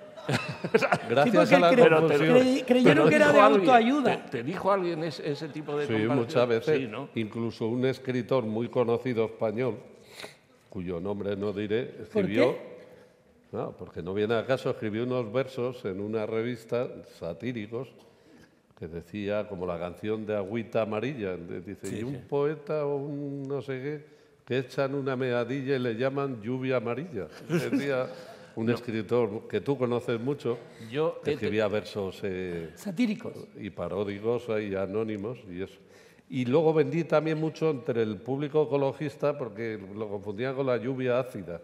Gracias Sí, a la porque confusión. creyeron que era de alguien, autoayuda. ¿Te dijo alguien ese tipo de Sí, comparación? muchas veces. Sí, ¿no? Incluso un escritor muy conocido español, cuyo nombre no diré, escribió... ¿Por qué? No, porque no viene a caso, escribió unos versos en una revista satíricos que decía, como la canción de Agüita Amarilla, dice, y un poeta o un no sé qué, que echan una meadilla y le llaman lluvia amarilla. Decía un escritor que tú conoces mucho, que escribía versos Satíricos. y paródicos y anónimos y eso. Y luego vendí también mucho entre el público ecologista porque lo confundían con la lluvia ácida.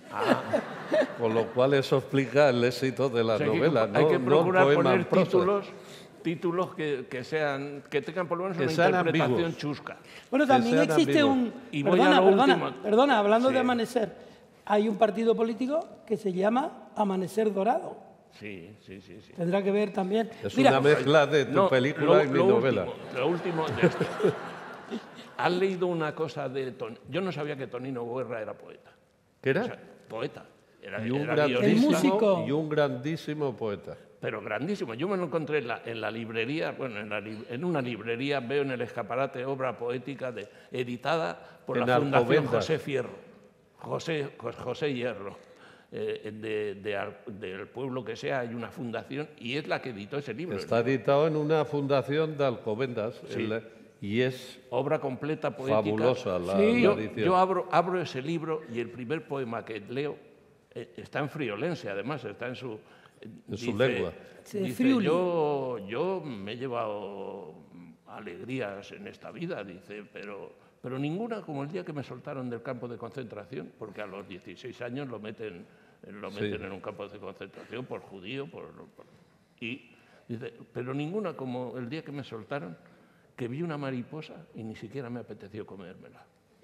Con lo cual eso explica el éxito de la novela. Hay que procurar no poner prosa. títulos que tengan por lo menos una sean interpretación ambiguos. chusca. Bueno, también sean existe ambiguos. Y voy a lo último. Perdona, hablando Sí. de amanecer, hay un partido político que se llama Amanecer Dorado. Sí. Tendrá que ver también. Es Mira, una mezcla de tu película y mi novela. Lo último de esto. ¿Has leído una cosa de Tonino? Yo no sabía que Tonino Guerra era poeta. ¿Qué era? O sea, poeta. Era El guionista, músico. Y un grandísimo poeta. pero grandísimo. Yo me lo encontré en la librería, bueno, en una librería, veo en el escaparate obra poética editada por En la Fundación Alcobendas. José Fierro, José Hierro, del pueblo que sea, hay una fundación y es la que editó ese libro. Está editado en una fundación de Alcobendas Sí. y es Obra completa poética. fabulosa la Sí. edición. Yo abro ese libro y el primer poema que leo está en friolense, además, está en su... lengua. Sí, Dice, Friuli. yo me he llevado alegrías en esta vida, dice, pero ninguna como el día que me soltaron del campo de concentración, porque a los 16 años lo meten en un campo de concentración por judío, y dice, pero ninguna como el día que me soltaron, que vi una mariposa y ni siquiera me apeteció comérmela.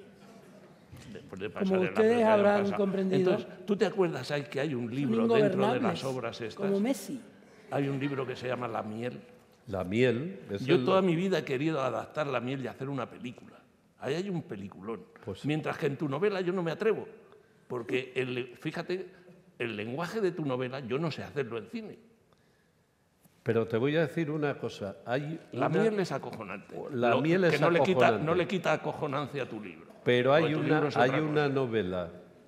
Después de pasar Como el hambre ustedes que habían habrán pasado. comprendido. Entonces, ¿tú te acuerdas que hay un son libro dentro de ingobernables, las obras estas? Como Messi. Hay un libro que se llama La miel. La miel. Es Yo el- toda mi vida he querido adaptar La miel y hacer una película. Ahí hay un peliculón. Pues- Mientras que en tu novela yo no me atrevo. Porque, fíjate, el lenguaje de tu novela yo no sé hacerlo en cine. Pero te voy a decir una cosa. La miel es acojonante. La miel es que no acojonante. no le quita acojonancia a tu libro. Pero hay Porque tu libro es hay otra una cosa. novela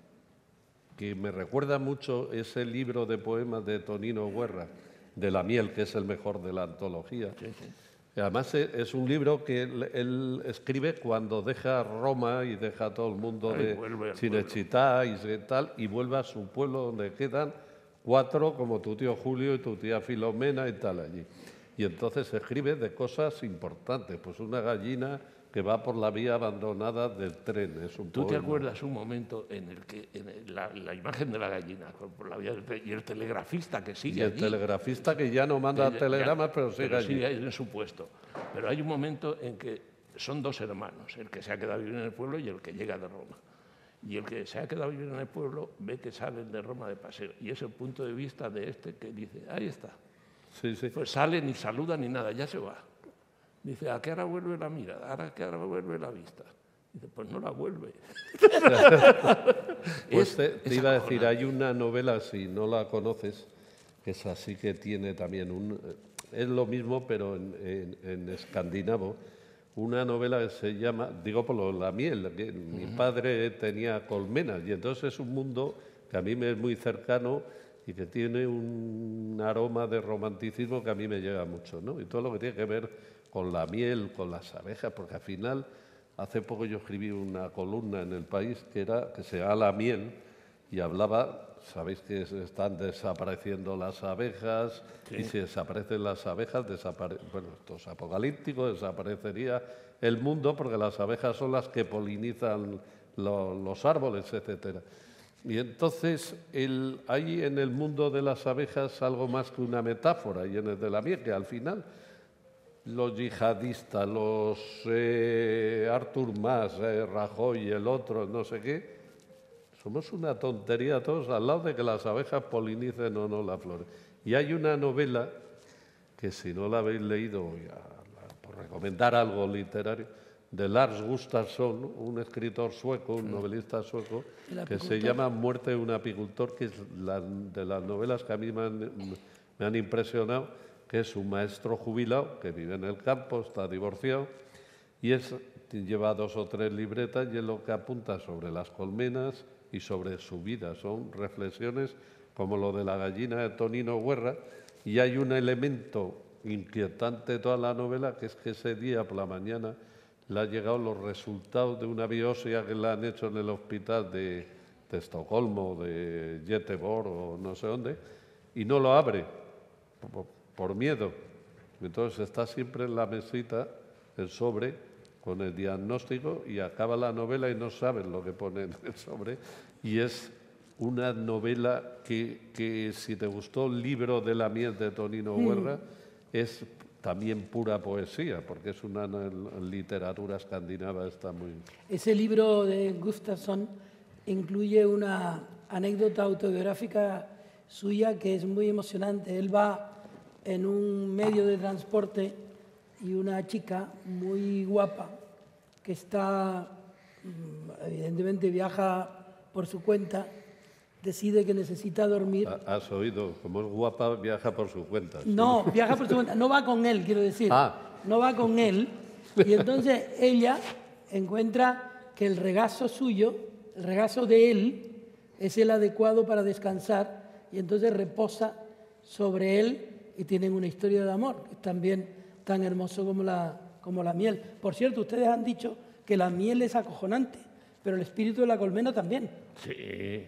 que me recuerda mucho ese libro de poemas de Tonino Guerra, de La miel, que es el mejor de la antología. Y además es un libro que él escribe cuando deja Roma y deja a todo el mundo Ay, de vuelve al Cinecittà y tal, y vuelve a su pueblo donde quedan 4 como tu tío Julio y tu tía Filomena y tal allí. Y entonces escribe de cosas importantes, pues una gallina que va por la vía abandonada del tren. Es un ¿Tú te poema. acuerdas un momento en el que la imagen de la gallina por la vía del tren y el telegrafista que Y sigue el allí? telegrafista que ya no manda Ya- telegramas, pero sigue allí. sigue ahí en su puesto. Pero hay un momento en que son dos hermanos, el que se ha quedado a vivir en el pueblo y el que llega de Roma. Y el que se ha quedado a vivir en el pueblo ve que salen de Roma de paseo. Y es el punto de vista de este que dice, ahí está. Sí, sí. Pues sale, ni saluda, ni nada, ya se va. Dice, ¿a qué hora vuelve la mirada? ¿A qué hora vuelve la vista? Dice, pues no la vuelve. Pues te es iba a decir, acojonante. hay una novela, si no la conoces, que es así que tiene también es lo mismo, pero en escandinavo, una novela que se llama, digo por la miel, que mi padre tenía colmenas, y entonces es un mundo que a mí me es muy cercano y que tiene un aroma de romanticismo que a mí me llega mucho, ¿no? Y todo lo que tiene que ver con la miel, con las abejas, porque al final, hace poco yo escribí una columna en El País que se llama La miel y hablaba sabéis que están desapareciendo las abejas, Sí. y si desaparecen las abejas, bueno, esto es apocalíptico, desaparecería el mundo, porque las abejas son las que polinizan los árboles, etcétera. Y entonces hay en el mundo de las abejas algo más que una metáfora, y en el de la miel, que al final los yihadistas, los Artur Mas, Rajoy y el otro, no sé qué, somos una tontería todos al lado de que las abejas polinicen o no las flores. Y hay una novela que, si no la habéis leído, por recomendar algo literario, de Lars Gustafsson, un escritor sueco, un novelista sueco, que se llama Muerte de un apicultor, que es de las novelas que a mí me han impresionado, que es un maestro jubilado que vive en el campo, está divorciado, y lleva 2 o 3 libretas, y es lo que apunta sobre las colmenas y sobre su vida. Son reflexiones como lo de la gallina de Tonino Guerra, y hay un elemento inquietante de toda la novela, que es que ese día por la mañana le han llegado los resultados de una biopsia que le han hecho en el hospital de Estocolmo, de Göteborg o no sé dónde, y no lo abre por miedo. Entonces está siempre en la mesita el sobre con el diagnóstico, y acaba la novela y no saben lo que pone en el sobre. Y es una novela que si te gustó el libro de la miel de Tonino Guerra, es también pura poesía, porque es una literatura escandinava, está muy... Ese libro de Gustafsson incluye una anécdota autobiográfica suya que es muy emocionante. Él va en un medio de transporte y una chica muy guapa que está, evidentemente viaja por su cuenta, decide que necesita dormir. ¿Has oído? Como es guapa, viaja por su cuenta. ¿Sí? No, viaja por su cuenta, no va con él, quiero decir. No va con él. Y entonces ella encuentra que el regazo suyo, el regazo de él, es el adecuado para descansar, y entonces reposa sobre él y tienen una historia de amor, que es también tan hermoso como la miel. Por cierto, ustedes han dicho que la miel es acojonante, pero el espíritu de la colmena también. Sí.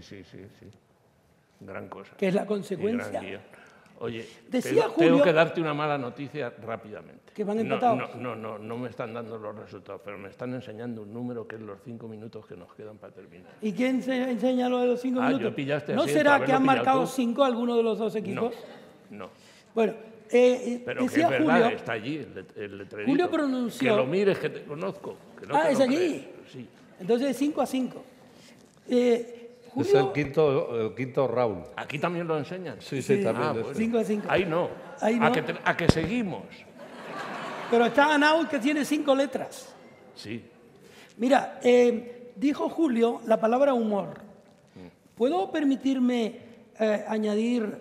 Gran cosa. Que es la Y consecuencia. gran guía. Oye, Decía tengo Julio que darte una mala noticia rápidamente. que van empatados. No me están dando los resultados, pero me están enseñando un número que es los 5 minutos que nos quedan para terminar. ¿Y quién enseña lo de los 5 minutos? Yo pillaste ¿No así, será haberlo que han pillado marcado tú. 5 alguno de los dos equipos? No. Bueno, Pero que decía es verdad, Julio, está allí el letrerito. Julio pronunció... Que lo mires, que te conozco. Que no te es lo allí. crees. Sí. Entonces 5-5. Es el quinto round. ¿Aquí también lo enseñan? Sí, también. bueno. 5-5. Ahí no. Ahí no. A que seguimos. Pero está ganado el que tiene 5 letras. Sí. Mira, dijo Julio la palabra humor. ¿Puedo permitirme añadir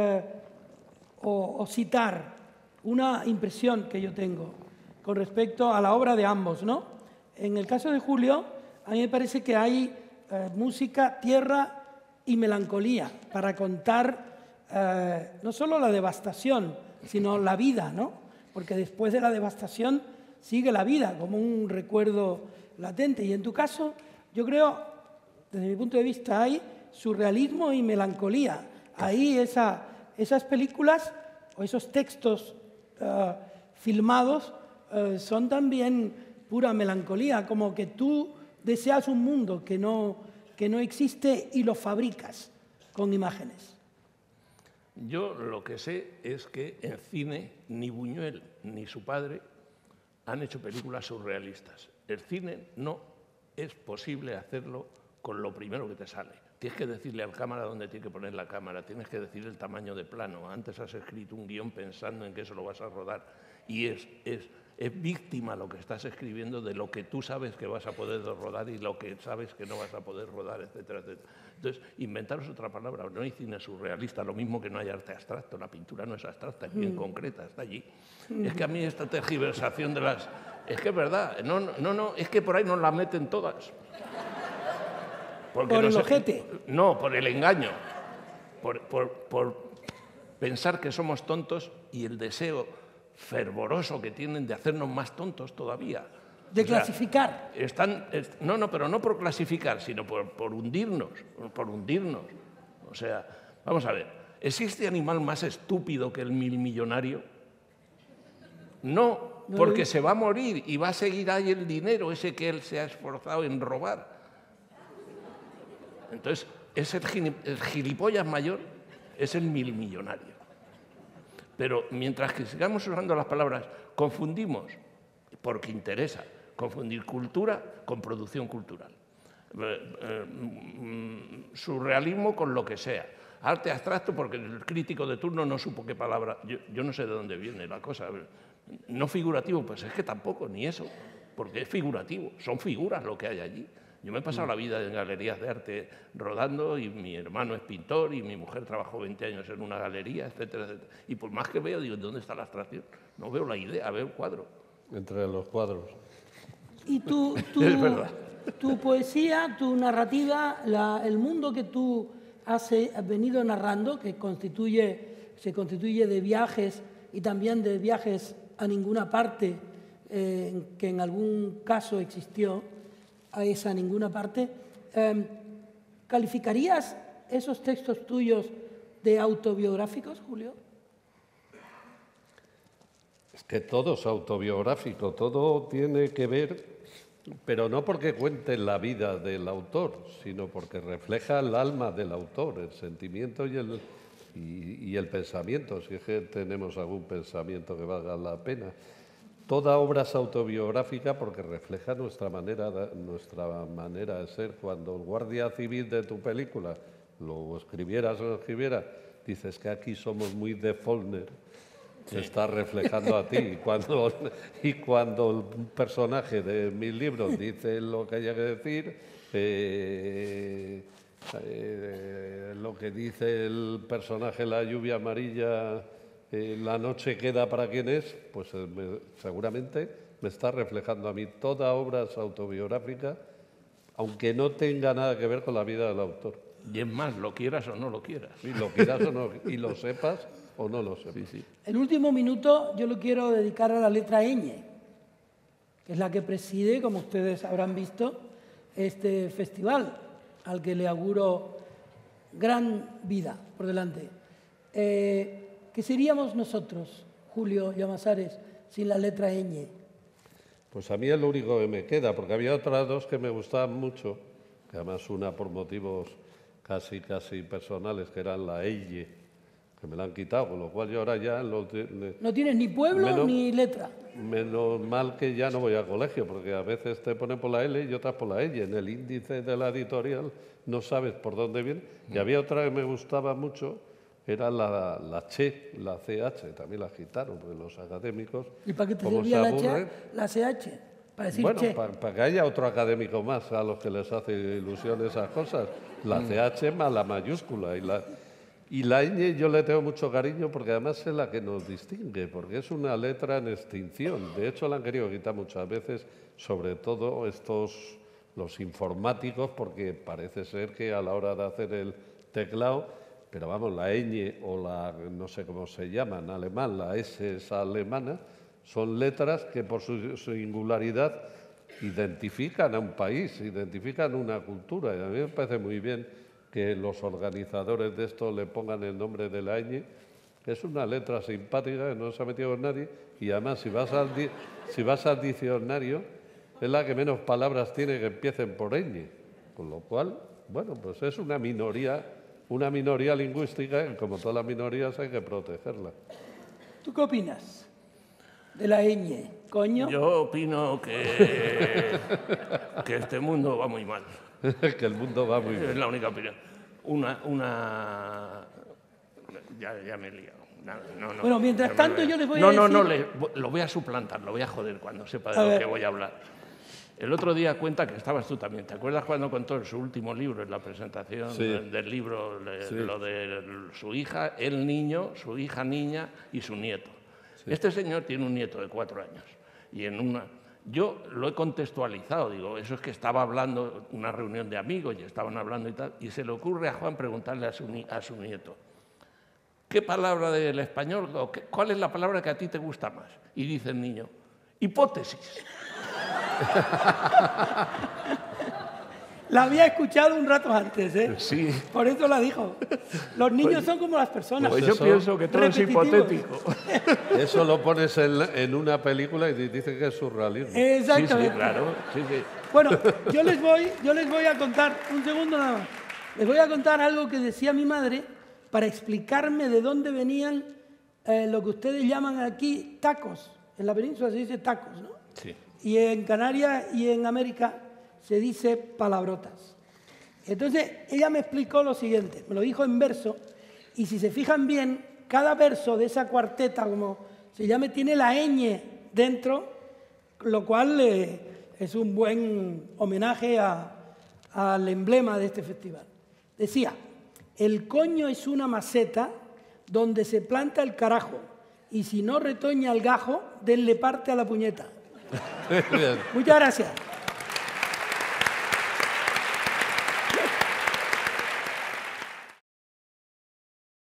o citar una impresión que yo tengo con respecto a la obra de ambos, ¿no? En el caso de Julio, a mí me parece que hay música, tierra y melancolía para contar no solo la devastación, sino la vida, ¿no? Porque después de la devastación sigue la vida como un recuerdo latente. Y en tu caso, yo creo, desde mi punto de vista, hay surrealismo y melancolía. Ahí esas películas o esos textos filmados son también pura melancolía, como que tú deseas un mundo que no existe y lo fabricas con imágenes. Yo lo que sé es que en cine ni Buñuel ni su padre han hecho películas surrealistas. El cine no es posible hacerlo con lo primero que te sale. Tienes que decirle al cámara dónde tiene que poner la cámara, tienes que decir el tamaño de plano. Antes has escrito un guión pensando en que eso lo vas a rodar. Y es víctima lo que estás escribiendo de lo que tú sabes que vas a poder rodar y lo que sabes que no vas a poder rodar, etcétera, etcétera. Entonces, inventaros otra palabra. No hay cine surrealista, lo mismo que no hay arte abstracto. La pintura no es abstracta, es bien concreta, está allí. Es que a mí esta tergiversación de las... Es que es verdad, no, es que por ahí nos la meten todas. Porque ¿Por el ojete? No, por el engaño. Por pensar que somos tontos y el deseo fervoroso que tienen de hacernos más tontos todavía. De clasificar. Pero no por clasificar, sino por hundirnos. O sea, vamos a ver, ¿existe animal más estúpido que el milmillonario? No, porque se va a morir y va a seguir ahí el dinero ese que él se ha esforzado en robar. Entonces, es el gilipollas mayor, es el milmillonario. Pero mientras que sigamos usando las palabras, confundimos, porque interesa, confundir cultura con producción cultural. Surrealismo con lo que sea. Arte abstracto porque el crítico de turno no supo qué palabra. Yo no sé de dónde viene la cosa. No figurativo, pues es que tampoco, ni eso, porque es figurativo. Son figuras lo que hay allí. Yo me he pasado la vida en galerías de arte rodando y mi hermano es pintor y mi mujer trabajó 20 años en una galería, etcétera, etcétera. Y por más que veo, digo, ¿dónde está la abstracción? No veo la idea, veo el cuadro. Entre los cuadros. Y Es verdad. tu poesía, tu narrativa, el mundo que tú has venido narrando, que se constituye de viajes y también de viajes a ninguna parte, que en algún caso existió, a esa ninguna parte, ¿calificarías esos textos tuyos de autobiográficos, Julio? Es que todo es autobiográfico, todo tiene que ver, pero no porque cuente la vida del autor, sino porque refleja el alma del autor, el sentimiento y el pensamiento, si es que tenemos algún pensamiento que valga la pena. Toda obra es autobiográfica porque refleja nuestra manera de ser. Cuando el guardia civil de tu película lo escribieras o no escribiera, dices que aquí somos muy de Faulkner, se está reflejando a ti. Y cuando un personaje de mis libros dice lo que haya que decir, lo que dice el personaje La lluvia amarilla, la noche queda para quien es, pues seguramente me está reflejando a mí. Toda obra es autobiográfica, aunque no tenga nada que ver con la vida del autor. Y es más, lo quieras o no lo quieras. Y lo quieras o no, y lo sepas o no lo sepas. Sí, sí. El último minuto yo lo quiero dedicar a la letra ñ, que es la que preside, como ustedes habrán visto, este festival, al que le auguro gran vida por delante. ¿Qué seríamos nosotros, Julio Llamazares, sin la letra ñ? Pues a mí es lo único que me queda, porque había otras dos que me gustaban mucho, que además una por motivos casi personales, que eran la ell, que me la han quitado, con lo cual yo ahora ya... No tienes ni pueblo ni letra. Menos mal que ya no voy al colegio, porque a veces te ponen por la L y otras por la ell. En el índice de la editorial no sabes por dónde viene. Y había otra que me gustaba mucho, era la CH, la CH, también la quitaron, porque los académicos... ¿Y para qué te como servía se la CH? Para decir bueno, che. para que haya otro académico más a los que les hace ilusión esas cosas. La CH más la mayúscula y la ñ yo le tengo mucho cariño porque además es la que nos distingue, porque es una letra en extinción. De hecho, la han querido quitar muchas veces, sobre todo los informáticos, porque parece ser que a la hora de hacer el teclado, pero vamos, la ñ o la, no sé cómo se llama en alemán, la S esa alemana, son letras que por su singularidad identifican a un país, identifican una cultura. Y a mí me parece muy bien que los organizadores de esto le pongan el nombre de la ñ. Es una letra simpática que no se ha metido con nadie y además si vas al diccionario es la que menos palabras tiene que empiecen por ñ. Con lo cual, bueno, pues es una minoría lingüística y como todas las minorías hay que protegerla. ¿Tú qué opinas de la ñ, coño? Yo opino que este mundo va muy mal. Que el mundo va muy Es bien. la única opinión. Ya me he liado. No, Bueno, mientras tanto yo les voy a No, decir... lo voy a suplantar, lo voy a joder cuando sepa A de lo ver. que voy a hablar. El otro día cuenta que estabas tú también. ¿Te acuerdas cuando contó en su último libro, en la presentación Sí. del libro, Sí. lo de su hija, el niño, su hija niña y su nieto? Este señor tiene un nieto de 4 años y yo lo he contextualizado, digo, eso es que estaba hablando, una reunión de amigos y estaban hablando y tal, y se le ocurre a Juan preguntarle a su nieto, ¿qué palabra del español, cuál es la palabra que a ti te gusta más? Y dice el niño, hipótesis. La había escuchado un rato antes, ¿eh? Sí. Por eso la dijo. Los niños son como las personas. Pues yo pienso que todo es repetitivos. hipotético. Eso lo pones en una película y dices que es surrealismo. Sí, Exactamente. sí, claro. Sí, sí. Bueno, yo les voy a contar, un segundo nada más. Les voy a contar algo que decía mi madre para explicarme de dónde venían lo que ustedes llaman aquí tacos. En la península se dice tacos, ¿no? Sí. Y en Canarias y en América se dice palabrotas. Entonces, ella me explicó lo siguiente, me lo dijo en verso, y si se fijan bien, cada verso de esa cuarteta, como se llame, tiene la ñ dentro, lo cual es un buen homenaje al emblema de este festival. Decía, el coño es una maceta donde se planta el carajo, y si no retoña el gajo, denle parte a la puñeta. Bien. Muchas gracias.